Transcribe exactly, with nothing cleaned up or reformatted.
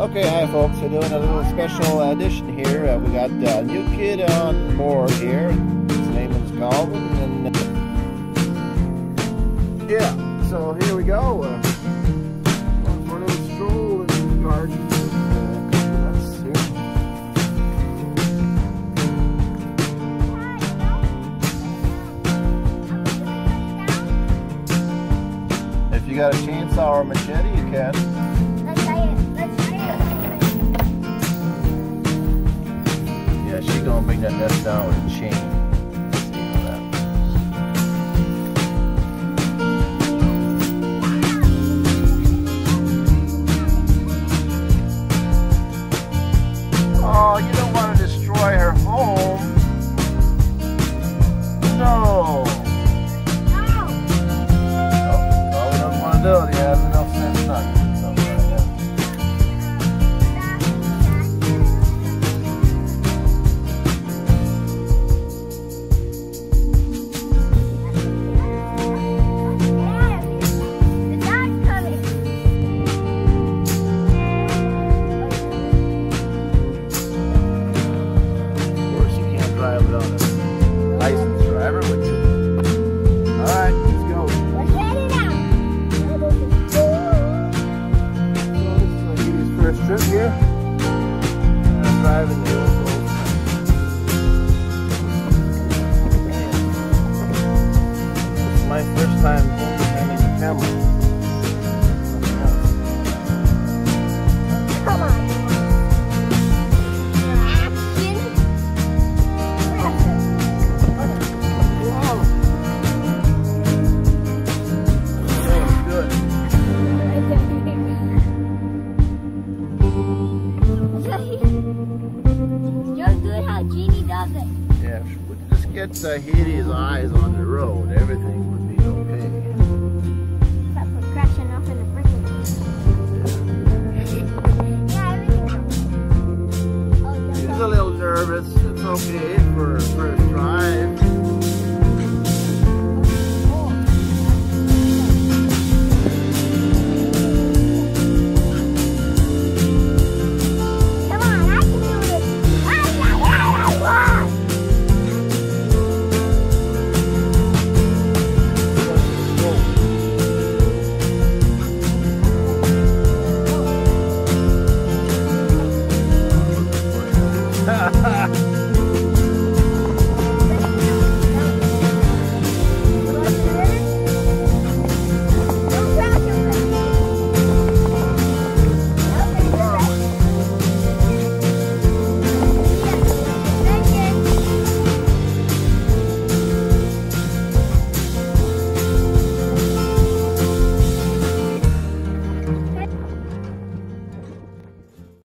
Okay, hi folks, we're doing a little special edition here. Uh, we got a new kid on board here. His name is Kalvin, and uh, yeah, so here we go. Uh, going for a little stroll in the garden. Uh, If you got a chainsaw or machete, you can. Yeah, she's gonna bring that nest down with a chain. See how that goes. Oh, you don't want to destroy her home. No. No. Oh, all we don't want to do is he has enough sense not to do something like that. License driver with you. Alright, let's go. Let's head it out. So this is Zahiry's first trip here. And I'm driving the old boat. This is my first time handling the camera. Come on. Yeah, if we could just get Zahiry's eyes on the road, everything would be okay. Except for crashing off in the freaking. Yeah, everything. Oh, She's a little nervous, it's okay.